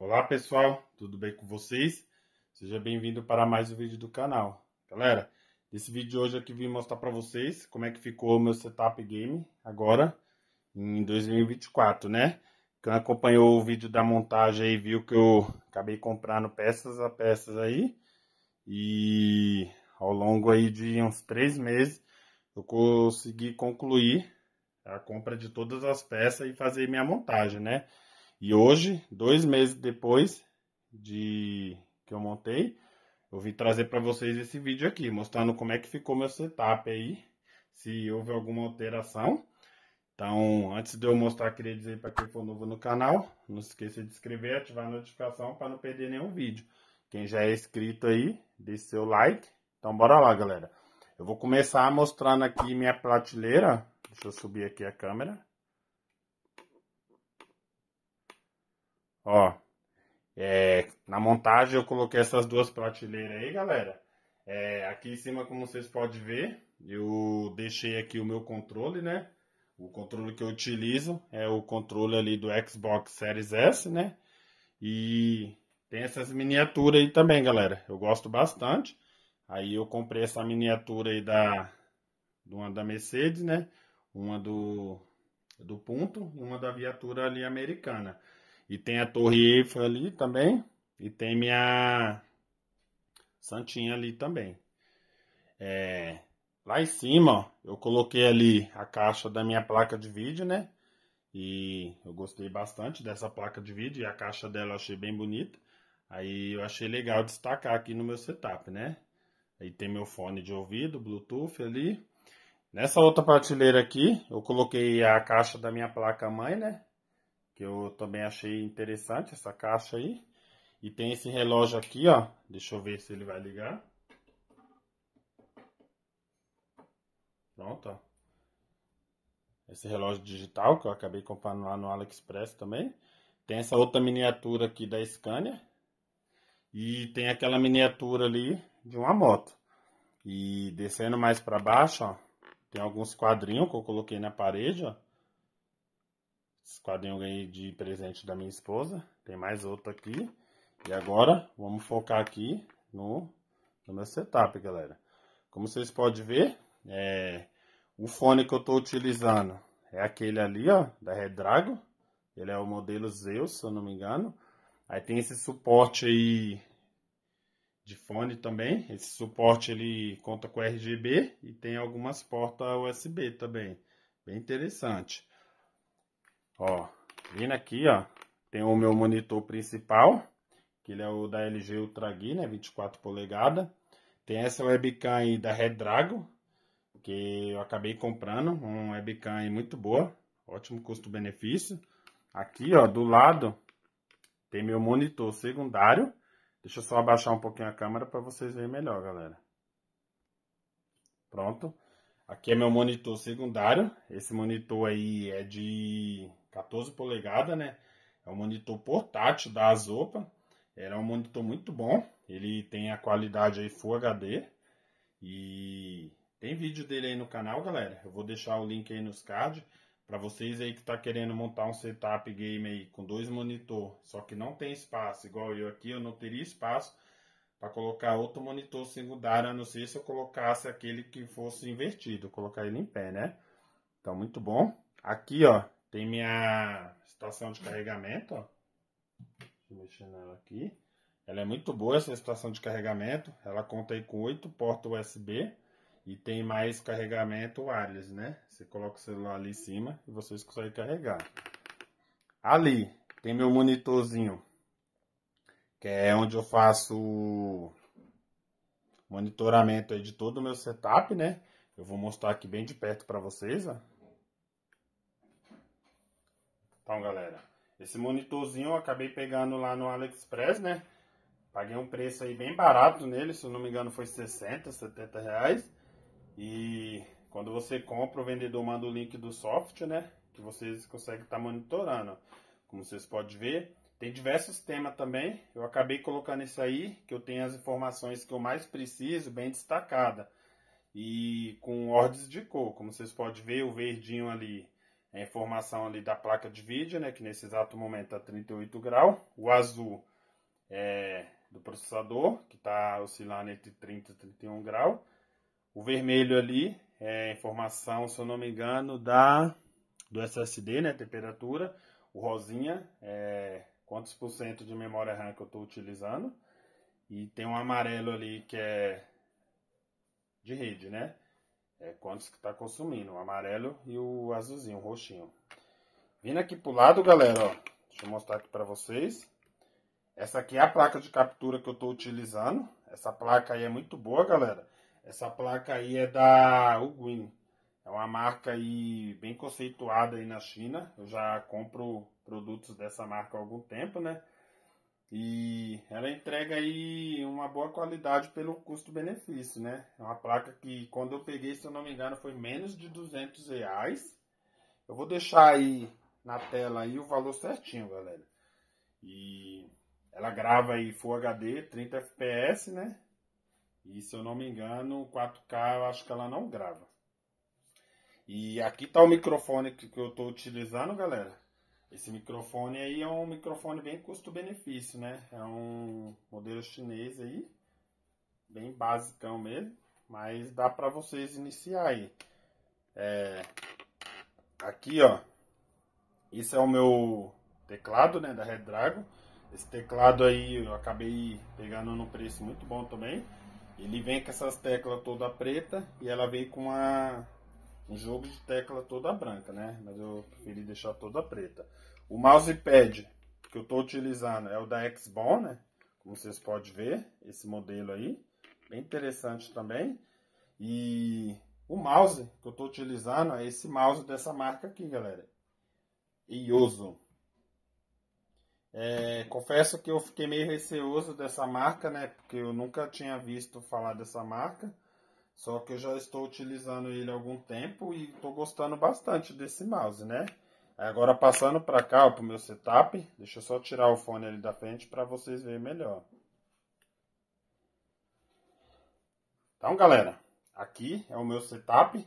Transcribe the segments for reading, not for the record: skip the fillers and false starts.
Olá pessoal, tudo bem com vocês? Seja bem-vindo para mais um vídeo do canal. Galera, nesse vídeo de hoje aqui vim mostrar para vocês como é que ficou o meu setup game agora em 2024, né? Quem acompanhou o vídeo da montagem aí viu que eu acabei comprando peças a peças aí e ao longo aí de uns 3 meses eu consegui concluir a compra de todas as peças e fazer minha montagem, né? E hoje, 2 meses depois de que eu montei, eu vim trazer para vocês esse vídeo aqui, mostrando como é que ficou meu setup aí, se houve alguma alteração. Então, antes de eu mostrar, queria dizer para quem for novo no canal, não se esqueça de se inscrever e ativar a notificação para não perder nenhum vídeo. Quem já é inscrito aí, deixe seu like. Então, bora lá, galera. Eu vou começar mostrando aqui minha prateleira. Deixa eu subir aqui a câmera. Ó, na montagem eu coloquei essas duas prateleiras aí, galera. Aqui em cima, como vocês podem ver, eu deixei aqui o meu controle, né? O controle que eu utilizo é o controle ali do Xbox Series S, né? E tem essas miniaturas aí também, galera. Eu gosto bastante. Aí eu comprei essa miniatura aí de uma da Mercedes, né? Uma do Punto e uma da viatura ali americana. E tem a Torre Eiffel ali também. E tem minha Santinha ali também. Lá em cima, ó, eu coloquei ali a caixa da minha placa de vídeo, né? E eu gostei bastante dessa placa de vídeo. E a caixa dela eu achei bem bonita. Aí eu achei legal destacar aqui no meu setup, né? Aí tem meu fone de ouvido, Bluetooth ali. Nessa outra prateleira aqui, eu coloquei a caixa da minha placa-mãe, né? Que eu também achei interessante essa caixa aí. E tem esse relógio aqui, ó. Deixa eu ver se ele vai ligar. Pronto, ó. Esse relógio digital que eu acabei comprando lá no AliExpress também. Tem essa outra miniatura aqui da Scania. E tem aquela miniatura ali de uma moto. E descendo mais para baixo, ó. Tem alguns quadrinhos que eu coloquei na parede, ó. Esse quadrinho eu ganhei de presente da minha esposa. Tem mais outro aqui. E agora, vamos focar aqui no meu setup, galera. Como vocês podem ver, o fone que eu estou utilizando é aquele ali, ó, da Redragon. Ele é o modelo Zeus, se eu não me engano. Aí tem esse suporte aí de fone também. Esse suporte ele conta com RGB e tem algumas portas USB também. Bem interessante. Ó, vindo aqui, ó, tem o meu monitor principal, que ele é o da LG Ultra Geek, né, 24 polegadas. Tem essa webcam aí da Redragon, que eu acabei comprando, uma webcam aí muito boa, ótimo custo-benefício. Aqui, ó, do lado, tem meu monitor secundário. Deixa eu só abaixar um pouquinho a câmera para vocês verem melhor, galera. Pronto. Aqui é meu monitor secundário. Esse monitor aí é de 14 polegadas, né? É um monitor portátil da Azopa. Era um monitor muito bom. Ele tem a qualidade aí Full HD. E tem vídeo dele aí no canal, galera. Eu vou deixar o link aí nos cards. Para vocês aí que tá querendo montar um setup game aí com 2 monitor, só que não tem espaço, igual eu aqui, eu não teria espaço para colocar outro monitor secundário, a não ser se eu colocasse aquele que fosse invertido, colocar ele em pé, né? Então, muito bom. Aqui, ó, tem minha estação de carregamento, ó. Deixa eu mexer nela aqui. Ela é muito boa, essa estação de carregamento. Ela conta aí com 8 portas USB e tem mais carregamento wireless, né? Você coloca o celular ali em cima e vocês conseguem carregar. Ali tem meu monitorzinho, que é onde eu faço o monitoramento aí de todo o meu setup, né? Eu vou mostrar aqui bem de perto para vocês, ó. Então, galera, esse monitorzinho eu acabei pegando lá no AliExpress, né? Paguei um preço aí bem barato nele, se eu não me engano foi 60, 70 reais. E quando você compra, o vendedor manda o link do software, né? Que vocês conseguem estar monitorando. Como vocês podem ver, tem diversos temas também. Eu acabei colocando isso aí, que eu tenho as informações que eu mais preciso, bem destacada. E com ordens de cor. Como vocês podem ver, o verdinho ali é a informação ali da placa de vídeo, né, que nesse exato momento está 38 graus. O azul é do processador, que está oscilando entre 30 e 31 graus. O vermelho ali é a informação, se eu não me engano, do SSD, né, temperatura. O rosinha é quantos por cento de memória RAM que eu estou utilizando. E tem um amarelo ali que é de rede, né? É quantos que está consumindo, o amarelo e o azulzinho, o roxinho. Vindo aqui pro lado, galera, ó, deixa eu mostrar aqui para vocês. Essa aqui é a placa de captura que eu estou utilizando. Essa placa aí é muito boa, galera. Essa placa aí é da Uguin. É uma marca aí bem conceituada aí na China. Eu já compro produtos dessa marca há algum tempo, né? E ela entrega aí uma boa qualidade pelo custo-benefício, né? É uma placa que quando eu peguei, se eu não me engano, foi menos de R$200. Eu vou deixar aí na tela aí o valor certinho, galera. E ela grava aí Full HD, 30 FPS, né? E se eu não me engano, 4K eu acho que ela não grava. E aqui tá o microfone que eu tô utilizando, galera. Esse microfone aí é um microfone bem custo-benefício, né? É um modelo chinês aí, bem basicão mesmo, mas dá para vocês iniciar aí. Aqui, ó, esse é o meu teclado, né, da Redragon. Esse teclado aí eu acabei pegando num preço muito bom também. Ele vem com essas teclas toda preta e ela vem com um jogo de tecla toda branca, né? Mas eu preferi deixar toda preta. O mousepad que eu estou utilizando é o da Xbone, né? Como vocês podem ver, esse modelo aí. Bem interessante também. E o mouse que eu estou utilizando é esse mouse dessa marca aqui, galera. Ioso. Confesso que eu fiquei meio receoso dessa marca, né? Porque eu nunca tinha visto falar dessa marca. Só que eu já estou utilizando ele há algum tempo e estou gostando bastante desse mouse, né? Agora passando para cá, para o meu setup, deixa eu só tirar o fone ali da frente para vocês verem melhor. Então, galera, aqui é o meu setup.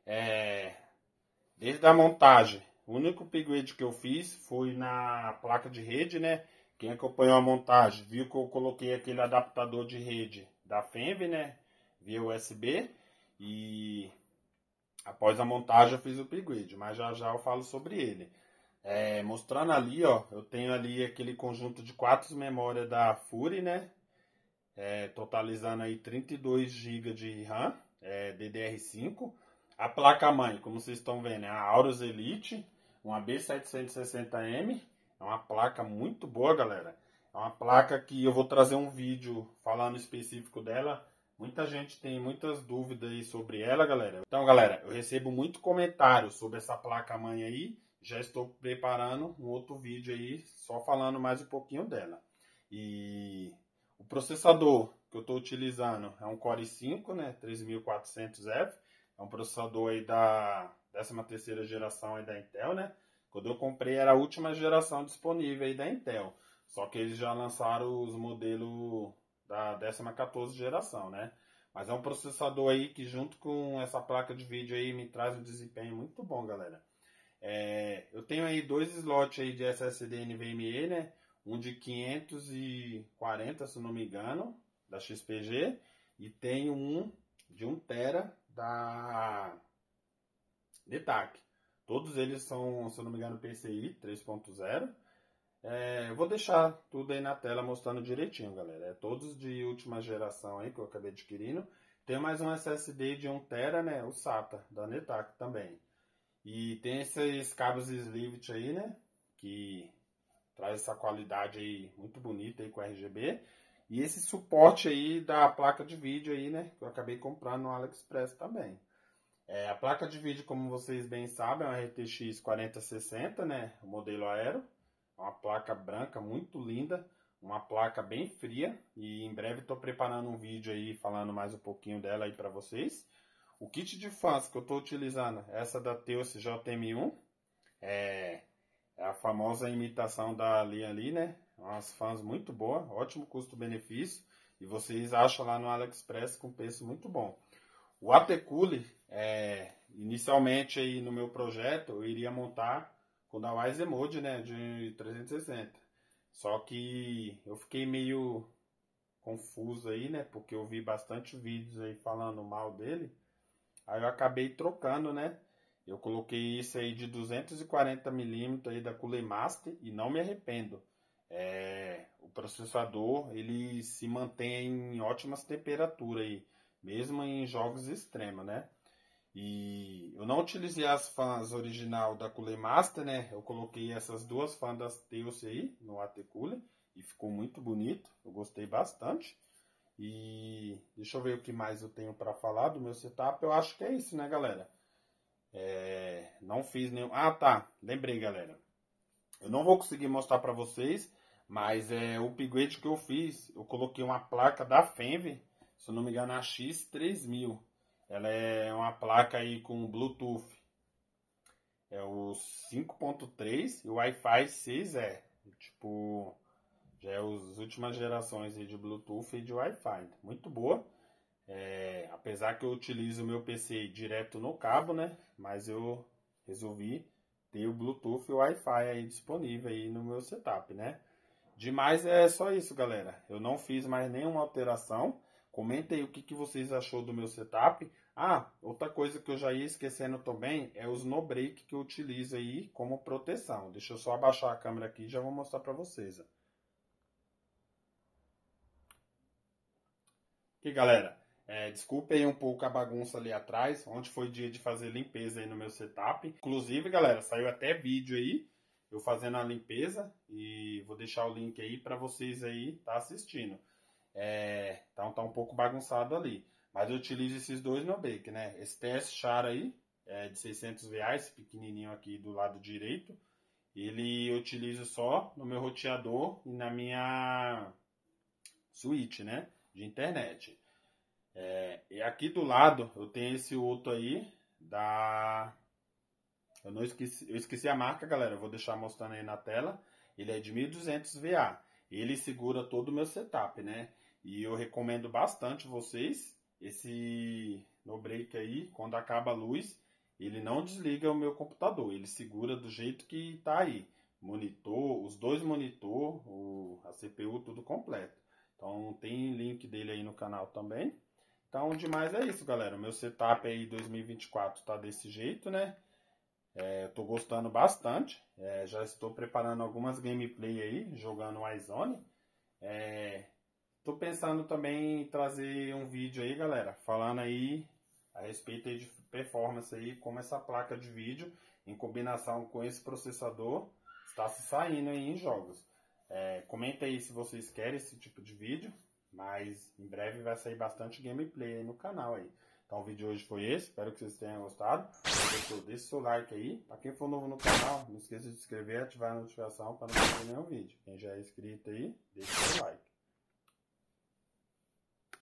Desde a montagem, o único upgrade que eu fiz foi na placa de rede, né? Quem acompanhou a montagem viu que eu coloquei aquele adaptador de rede da Fenve, né? Via USB. E após a montagem eu fiz o upgrade, mas já já eu falo sobre ele. Mostrando ali, ó, eu tenho ali aquele conjunto de 4 memórias da Fury, né? Totalizando aí 32 GB de RAM, DDR5. A placa-mãe, como vocês estão vendo, é a Aorus Elite, uma B760M. É uma placa muito boa, galera. É uma placa que eu vou trazer um vídeo falando específico dela. Muita gente tem muitas dúvidas aí sobre ela, galera. Então, galera, eu recebo muito comentário sobre essa placa-mãe aí. Já estou preparando um outro vídeo aí, só falando mais um pouquinho dela. E o processador que eu estou utilizando é um Core i5, né, 3400F. É um processador aí da 13ª geração aí da Intel, né? Quando eu comprei era a última geração disponível aí da Intel. Só que eles já lançaram os modelos da 14ª geração, né? Mas é um processador aí que junto com essa placa de vídeo aí me traz um desempenho muito bom, galera. Eu tenho aí 2 slots aí de SSD NVMe, né? Um de 540, se não me engano, da XPG. E tenho um de 1 TB da DTAC. Todos eles são, se eu não me engano, PCI 3.0. Eu vou deixar tudo aí na tela mostrando direitinho, galera. Todos de última geração aí que eu acabei adquirindo. Tem mais um SSD de 1 TB, né? O SATA da NetAC também. E tem esses cabos Slivet aí, né? Que traz essa qualidade aí muito bonita aí com RGB. E esse suporte aí da placa de vídeo aí, né? Que eu acabei comprando no AliExpress também. A placa de vídeo, como vocês bem sabem, é uma RTX 4060, né? O modelo Aero. Uma placa branca muito linda. Uma placa bem fria. E em breve estou preparando um vídeo aí falando mais um pouquinho dela aí para vocês. O kit de fãs que eu estou utilizando, essa da Teos JM1. É a famosa imitação da Lian Li, né? Umas fãs muito boas, ótimo custo-benefício. E vocês acham lá no AliExpress com preço muito bom. O AT Cooler, inicialmente aí no meu projeto, eu iria montar com da Wise Mode, né, de 360. Só que eu fiquei meio confuso aí, né, porque eu vi bastante vídeos aí falando mal dele. Aí eu acabei trocando, né? Eu coloquei isso aí de 240mm aí da Cooler Master e não me arrependo. O processador ele se mantém em ótimas temperaturas aí, mesmo em jogos extremos, né? E eu não utilizei as fãs original da Cooler Master, né? Eu coloquei essas duas fãs das Teus aí no AT Cooler e ficou muito bonito. Eu gostei bastante. E deixa eu ver o que mais eu tenho para falar do meu setup. Eu acho que é isso, né, galera? Não fiz nenhum. Ah, tá. Lembrei, galera. Eu não vou conseguir mostrar para vocês, mas o upgrade que eu fiz, eu coloquei uma placa da Fenve, se eu não me engano, a X3000. Ela é uma placa aí com Bluetooth. É o 5.3 e o Wi-Fi 6E. Tipo, já é as últimas gerações aí de Bluetooth e de Wi-Fi. Muito boa. Apesar que eu utilizo o meu PC direto no cabo, né? Mas eu resolvi ter o Bluetooth e o Wi-Fi aí disponível aí no meu setup, né? Demais é só isso, galera. Eu não fiz mais nenhuma alteração. Comenta aí o que vocês achou do meu setup. Ah, outra coisa que eu já ia esquecendo também é os no break que eu utilizo aí como proteção. Deixa eu só abaixar a câmera aqui e já vou mostrar para vocês. Aqui, galera. Desculpe aí um pouco a bagunça ali atrás. Ontem foi dia de fazer limpeza aí no meu setup. Inclusive, galera, saiu até vídeo aí eu fazendo a limpeza. E vou deixar o link aí para vocês aí tá assistindo. Então tá um pouco bagunçado ali. Mas eu utilizo esses dois no bake, né? Esse TS Char aí, de R$ 600, pequenininho aqui do lado direito. Ele eu utilizo só no meu roteador e na minha switch, né? De internet. E aqui do lado eu tenho esse outro aí da... eu esqueci a marca, galera. Eu vou deixar mostrando aí na tela. Ele é de 1200 VA. Ele segura todo o meu setup, né? E eu recomendo bastante vocês esse no break aí, quando acaba a luz, ele não desliga o meu computador, ele segura do jeito que tá aí. Monitor, os dois monitor, a CPU, tudo completo. Então tem link dele aí no canal também. Então, demais é isso, galera. O meu setup aí 2024 tá desse jeito, né? Eu tô gostando bastante. Já estou preparando algumas gameplay aí, jogando Warzone. Tô pensando também em trazer um vídeo aí, galera, falando aí a respeito aí de performance aí, como essa placa de vídeo, em combinação com esse processador, está se saindo aí em jogos. Comenta aí se vocês querem esse tipo de vídeo, mas em breve vai sair bastante gameplay aí no canal aí. Então o vídeo de hoje foi esse, espero que vocês tenham gostado. Se gostou, deixa o seu like aí. Para quem for novo no canal, não esqueça de se inscrever e ativar a notificação para não perder nenhum vídeo. Quem já é inscrito aí, deixa o seu like.